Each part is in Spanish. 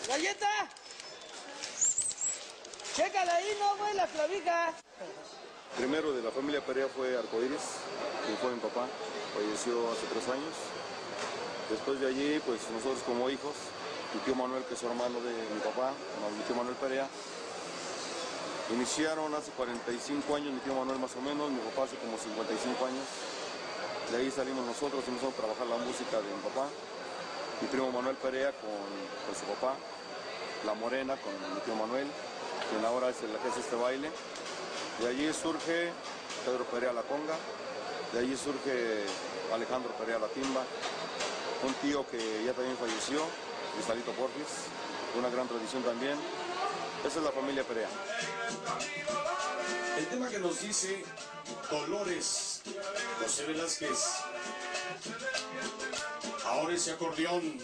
¡Galleta! Chécala ahí, no, güey, la clavija. Primero de la familia Perea fue Arcoíris, que fue mi papá, falleció hace 3 años. Después de allí, pues nosotros como hijos, mi tío Manuel, que es hermano de mi papá, mi tío Manuel Perea, iniciaron hace 45 años, mi tío Manuel más o menos, mi papá hace como 55 años. De ahí salimos nosotros, empezamos a trabajar la música de mi papá, mi primo Manuel Perea con su papá, La Morena con mi tío Manuel, quien ahora es el que hace este baile. De allí surge Pedro Perea la conga, de allí surge Alejandro Perea la timba, un tío que ya también falleció, Cristalito Porfis, una gran tradición también. Esa es la familia Perea. El tema que nos dice Dolores, José Velázquez. Ahora ese acordeón.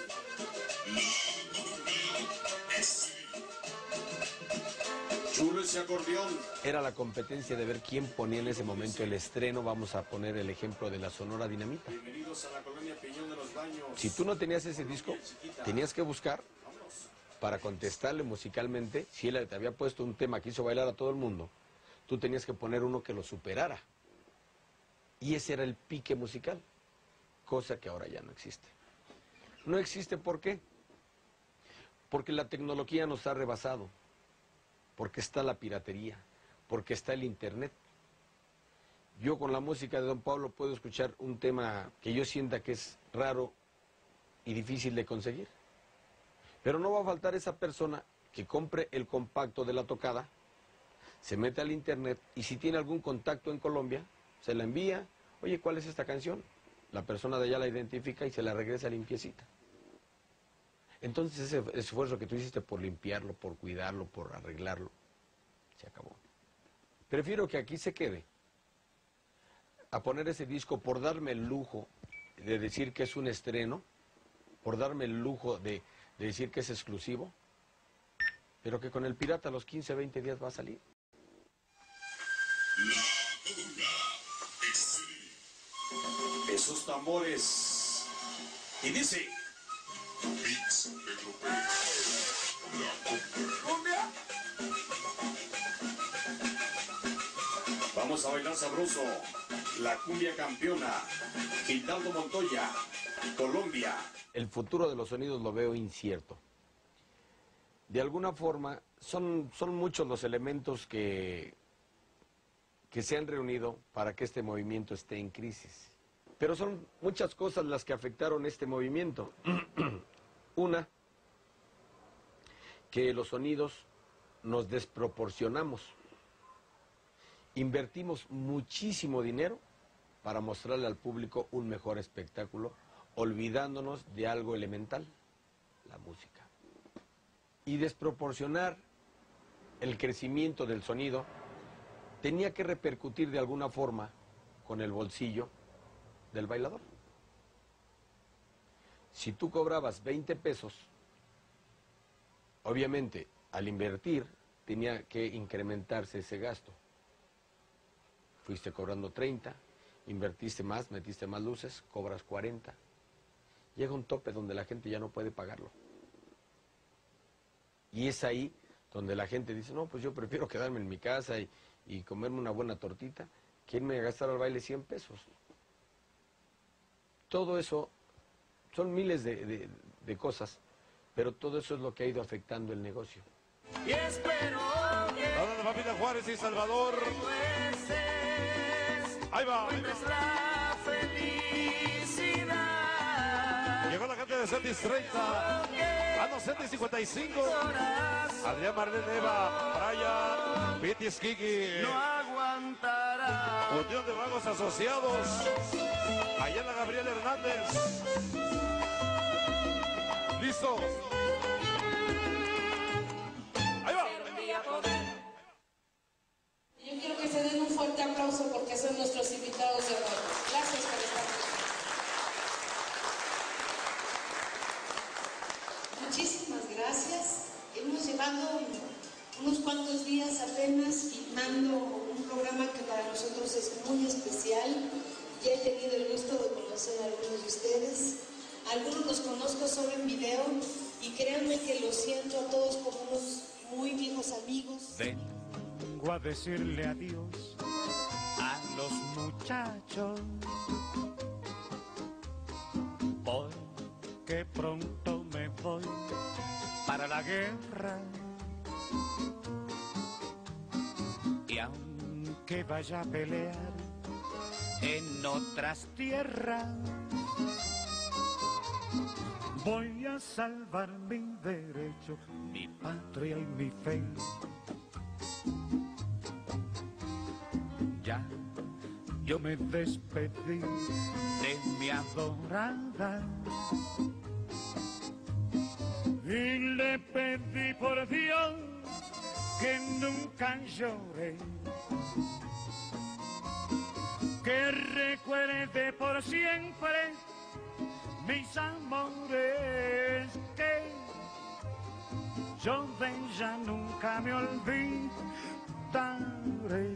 Chulo ese acordeón. Era la competencia de ver quién ponía en ese momento el estreno. Vamos a poner el ejemplo de la Sonora Dinamita. Bienvenidos a la colonia Peñón de los Baños. Si tú no tenías ese disco, tenías que buscar para contestarle musicalmente. Si él te había puesto un tema que hizo bailar a todo el mundo, tú tenías que poner uno que lo superara. Y ese era el pique musical, cosa que ahora ya no existe. No existe, ¿por qué? Porque la tecnología nos ha rebasado. Porque está la piratería, porque está el internet. Yo con la música de Don Pablo puedo escuchar un tema que yo sienta que es raro y difícil de conseguir. Pero no va a faltar esa persona que compre el compacto de la tocada, se mete al internet y si tiene algún contacto en Colombia, se la envía. Oye, ¿cuál es esta canción? La persona de allá la identifica y se la regresa limpiecita. Entonces ese esfuerzo que tú hiciste por limpiarlo, por cuidarlo, por arreglarlo, se acabó. Prefiero que aquí se quede a poner ese disco por darme el lujo de decir que es un estreno, por darme el lujo de decir que es exclusivo, pero que con el pirata a los 15, 20 días va a salir. Esos tambores. Y dice... Vamos a bailar sabroso. La cumbia campeona. Gildardo Montoya, Colombia. El futuro de los sonidos lo veo incierto. De alguna forma, son muchos los elementos que se han reunido para que este movimiento esté en crisis. Pero son muchas cosas las que afectaron este movimiento. Una, que los sonidos nos desproporcionamos. Invertimos muchísimo dinero para mostrarle al público un mejor espectáculo, olvidándonos de algo elemental, la música. Y desproporcionar el crecimiento del sonido tenía que repercutir de alguna forma con el bolsillo del bailador. Si tú cobrabas 20 pesos, obviamente al invertir tenía que incrementarse ese gasto. Fuiste cobrando 30, invertiste más, metiste más luces, cobras 40. Llega un tope donde la gente ya no puede pagarlo. Y es ahí donde la gente dice, no, pues yo prefiero quedarme en mi casa y comerme una buena tortita que irme a gastar al baile 100 pesos. Todo eso son miles de cosas, pero todo eso es lo que ha ido afectando el negocio. Y espero que la de familia Juárez y Salvador. Ahí va. La felicidad. Llegó la gente de Cetis 30. Cetis 55. Adrián Marlene Eva. Brian. Pitis Kiki. No aguantará. Unión de Vagos Asociados. Ayala Gabriel Hernández. Listo. Ahí va. Yo quiero que se den un fuerte aplauso porque son nuestros invitados de honor. Gracias por estar aquí. Muchísimas gracias. Hemos llevado unos cuantos días apenas filmando un programa que para nosotros es muy especial. Ya he tenido el gusto de conocer a algunos de ustedes. Algunos los conozco solo en video y créanme que los siento a todos como unos muy viejos amigos. Vengo a decirle adiós a los muchachos, porque pronto me voy para la guerra. Y aunque vaya a pelear en otras tierras, voy a salvar mi derecho, mi patria y mi fe. Ya yo me despedí de mi adorada y le pedí por Dios que nunca llore, que recuerde por siempre mis amores, que yo de ella nunca me olvidaré.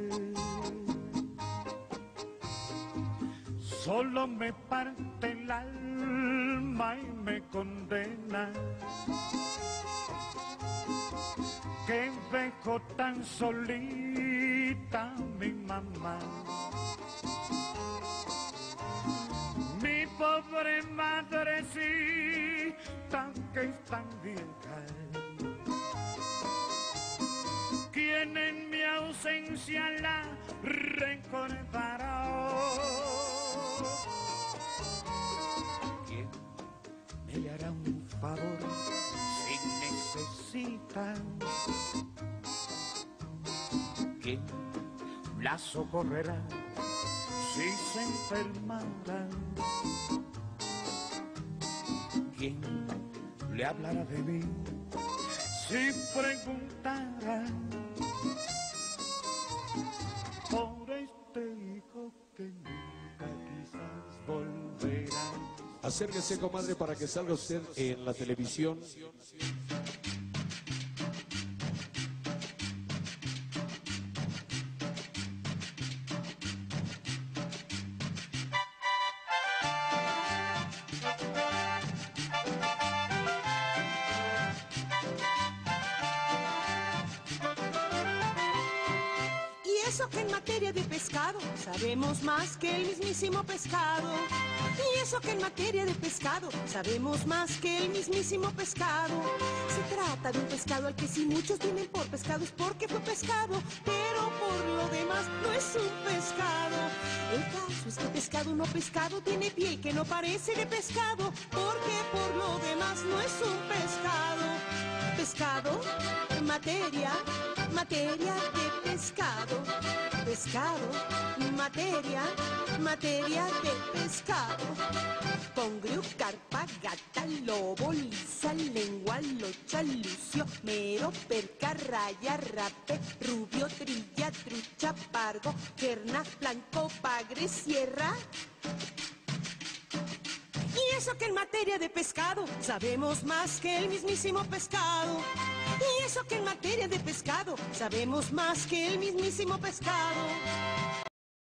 Solo me parte el alma y me condena que dejo tan solita a mi mamá. Mi pobre madrecita que es tan vieja, quien en mi ausencia la recordará. ¿Quién me hará un favor si necesita? ¿Quién la socorrerá si se enfermara? ¿Quién le hablará de mí si preguntara por este hijo que nunca quizás volverá? Acérquese, comadre, para que salga usted en la televisión. Eso que en materia de pescado sabemos más que el mismísimo pescado. Y eso que en materia de pescado sabemos más que el mismísimo pescado. Se trata de un pescado al que si muchos vienen por pescado es porque fue pescado, pero por lo demás no es un pescado. El caso es que pescado no pescado tiene piel que no parece de pescado, porque por lo demás no es un pescado. Pescado, materia de pescado. Pescado, materia de pescado. Congrio, carpa, gata, lobo, lisa, lengua, locha, lucio, mero, perca, raya, rape, rubio, trilla, trucha, pargo, kerna, blanco, bagre, sierra. Y eso que en materia de pescado sabemos más que el mismísimo pescado. Y eso que en materia de pescado sabemos más que el mismísimo pescado.